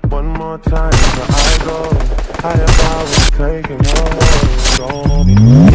One more time before I go. I have always taken your hold on me.